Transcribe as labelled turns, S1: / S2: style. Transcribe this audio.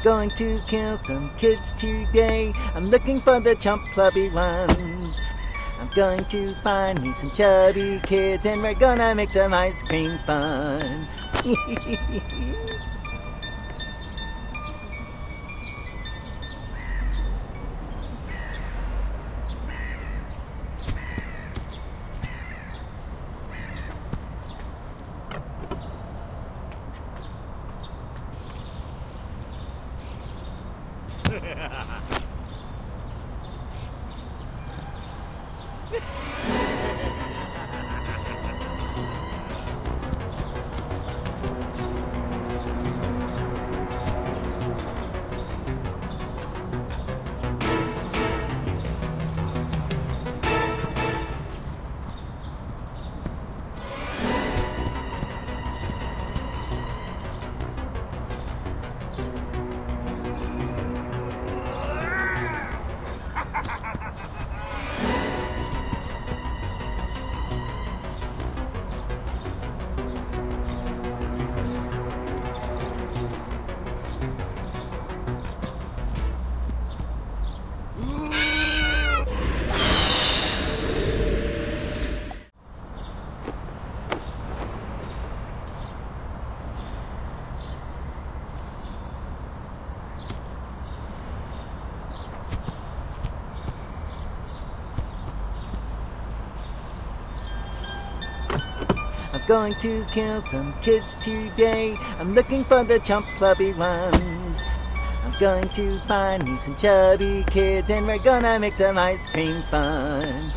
S1: going to kill some kids today. I'm looking for the chump clubby ones. I'm going to find me some chubby kids, and we're gonna make some ice cream fun. I'm going to kill some kids today. I'm looking for the chump clubby ones. I'm going to find me some chubby kids, and we're gonna make some ice cream fun.